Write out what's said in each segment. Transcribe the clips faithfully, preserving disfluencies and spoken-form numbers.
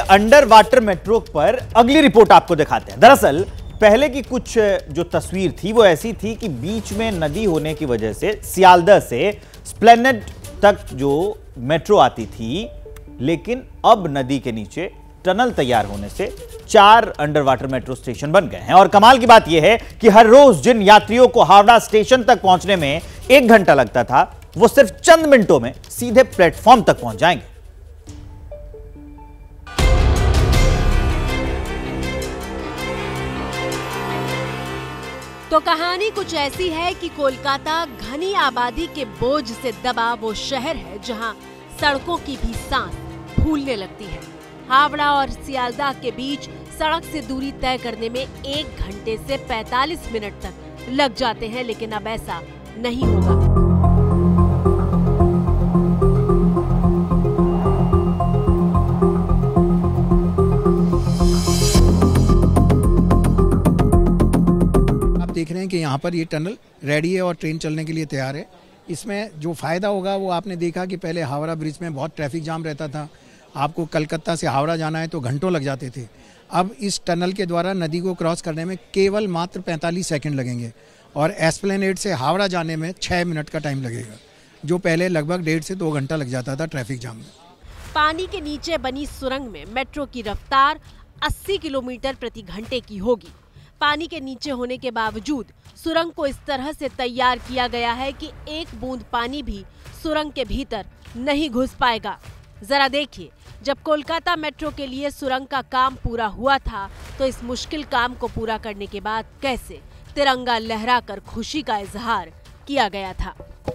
Under water metro पर अगली report आपको दिखाते हैं। दरअसल पहले की कुछ जो तस्वीर थी वो ऐसी थी कि बीच में नदी होने की वजह से सियालदह से स्प्लेनेड तक जो मेट्रो आती थी, लेकिन अब नदी के नीचे टनल तैयार होने से चार अंडर वाटर मेट्रो स्टेशन बन गए हैं। और कमाल की बात यह है कि हर रोज जिन यात्रियों को हावड़ा स्टेशन तक पहुंचने में एक घंटा लगता था, वो सिर्फ चंद मिनटों में सीधे प्लेटफॉर्म तक पहुंच जाएंगे। तो कहानी कुछ ऐसी है कि कोलकाता घनी आबादी के बोझ से दबा वो शहर है जहां सड़कों की भी सांस फूलने लगती है। हावड़ा और सियालदह के बीच सड़क से दूरी तय करने में एक घंटे से पैंतालीस मिनट तक लग जाते हैं, लेकिन अब ऐसा नहीं होगा। देख रहे हैं कि यहाँ पर ये टनल रेडी है और ट्रेन चलने के लिए तैयार है। इसमें जो फायदा होगा वो आपने देखा कि पहले हावड़ा ब्रिज में बहुत ट्रैफिक जाम रहता था, आपको कलकत्ता से हावड़ा जाना है तो घंटों लग जाते थे। अब इस टनल के द्वारा नदी को क्रॉस करने में केवल मात्र पैंतालीस सेकंड लगेंगे और एस्प्लेनेड से हावड़ा जाने में छः मिनट का टाइम लगेगा, जो पहले लगभग डेढ़ से दो घंटा लग जाता था ट्रैफिक जाम में। पानी के नीचे बनी सुरंग में मेट्रो की रफ्तार अस्सी किलोमीटर प्रति घंटे की होगी। पानी के नीचे होने के बावजूद सुरंग को इस तरह से तैयार किया गया है कि एक बूंद पानी भी सुरंग के भीतर नहीं घुस पाएगा। जरा देखिए, जब कोलकाता मेट्रो के लिए सुरंग का काम पूरा हुआ था तो इस मुश्किल काम को पूरा करने के बाद कैसे तिरंगा लहराकर खुशी का इजहार किया गया था।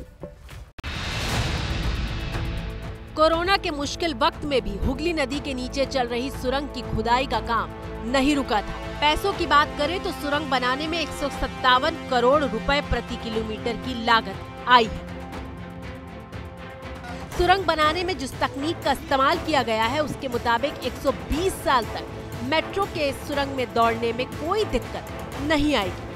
कोरोना के मुश्किल वक्त में भी हुगली नदी के नीचे चल रही सुरंग की खुदाई का काम नहीं रुका था। पैसों की बात करें तो सुरंग बनाने में एक सौ सत्तावन करोड़ रुपए प्रति किलोमीटर की लागत आई है। सुरंग बनाने में जिस तकनीक का इस्तेमाल किया गया है उसके मुताबिक एक सौ बीस साल तक मेट्रो के इस सुरंग में दौड़ने में कोई दिक्कत नहीं आएगी।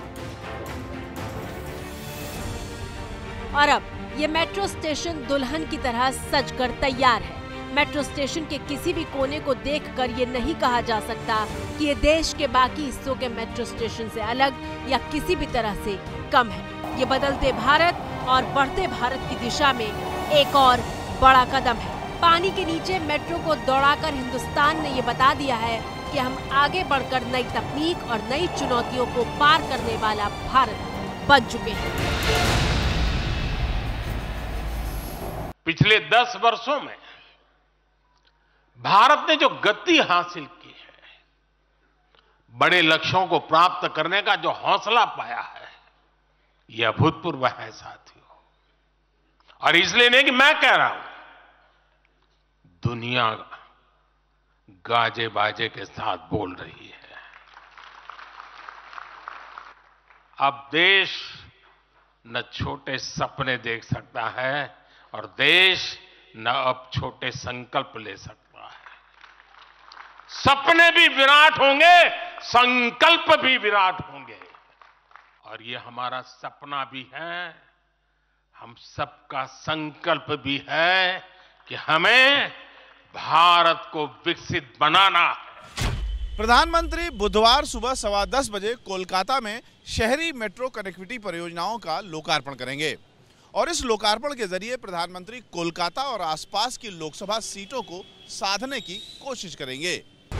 और अब ये मेट्रो स्टेशन दुल्हन की तरह सजकर तैयार है। मेट्रो स्टेशन के किसी भी कोने को देखकर ये नहीं कहा जा सकता कि ये देश के बाकी हिस्सों के मेट्रो स्टेशन से अलग या किसी भी तरह से कम है। ये बदलते भारत और बढ़ते भारत की दिशा में एक और बड़ा कदम है। पानी के नीचे मेट्रो को दौड़ाकर हिंदुस्तान ने ये बता दिया है कि हम आगे बढ़कर नई तकनीक और नई चुनौतियों को पार करने वाला भारत बन चुके हैं। पिछले दस वर्षों में भारत ने जो गति हासिल की है, बड़े लक्ष्यों को प्राप्त करने का जो हौसला पाया है, यह अभूतपूर्व है साथियों। और इसलिए नहीं कि मैं कह रहा हूं, दुनिया गाजे बाजे के साथ बोल रही है। अब देश न छोटे सपने देख सकता है और देश न अब छोटे संकल्प ले सकता है। सपने भी विराट होंगे, संकल्प भी विराट होंगे। और ये हमारा सपना भी है, हम सबका संकल्प भी है कि हमें भारत को विकसित बनाना है। प्रधानमंत्री बुधवार सुबह सवा दस बजे कोलकाता में शहरी मेट्रो कनेक्टिविटी परियोजनाओं का लोकार्पण करेंगे और इस लोकार्पण के जरिए प्रधानमंत्री कोलकाता और आसपास की लोकसभा सीटों को साधने की कोशिश करेंगे।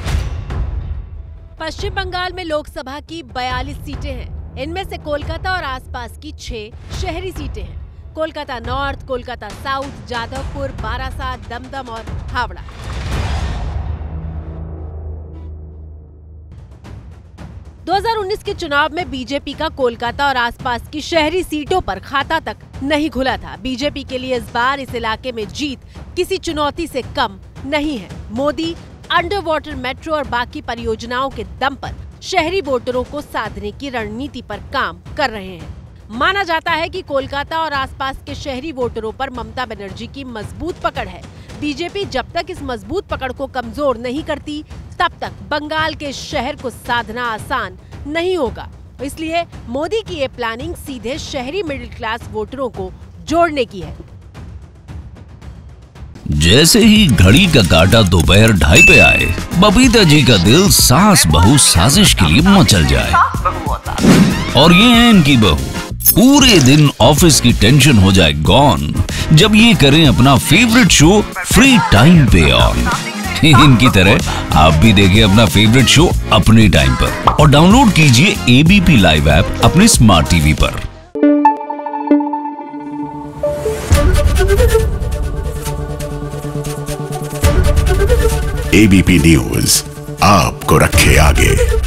पश्चिम बंगाल में लोकसभा की बयालीस सीटें हैं। इनमें से कोलकाता और आसपास की छह शहरी सीटें हैं। कोलकाता नॉर्थ, कोलकाता साउथ, जादवपुर, बारासात, दमदम और हावड़ा। दो हज़ार उन्नीस के चुनाव में बीजेपी का कोलकाता और आसपास की शहरी सीटों पर खाता तक नहीं खुला था। बीजेपी के लिए इस बार इस इलाके में जीत किसी चुनौती से कम नहीं है। मोदी अंडर वाटर मेट्रो और बाकी परियोजनाओं के दम पर शहरी वोटरों को साधने की रणनीति पर काम कर रहे हैं। माना जाता है कि कोलकाता और आसपास के शहरी वोटरों पर ममता बनर्जी की मजबूत पकड़ है। बीजेपी जब तक इस मजबूत पकड़ को कमजोर नहीं करती, तब तक बंगाल के शहर को साधना आसान नहीं होगा। इसलिए मोदी की ये प्लानिंग सीधे शहरी मिडिल क्लास वोटरों को जोड़ने की है। जैसे ही घड़ी का काटा दोपहर ढाई पे आए, बबीता जी का दिल सास बहू साजिश के लिए मचल जाए। और ये है इनकी बहू, पूरे दिन ऑफिस की टेंशन हो जाए गॉन जब ये करें अपना फेवरेट शो फ्री टाइम पे ऑन। इनकी तरह आप भी देखिए अपना फेवरेट शो अपने टाइम पर और डाउनलोड कीजिए एबीपी लाइव ऐप अपने स्मार्ट टीवी पर। एबीपी न्यूज आपको रखे आगे।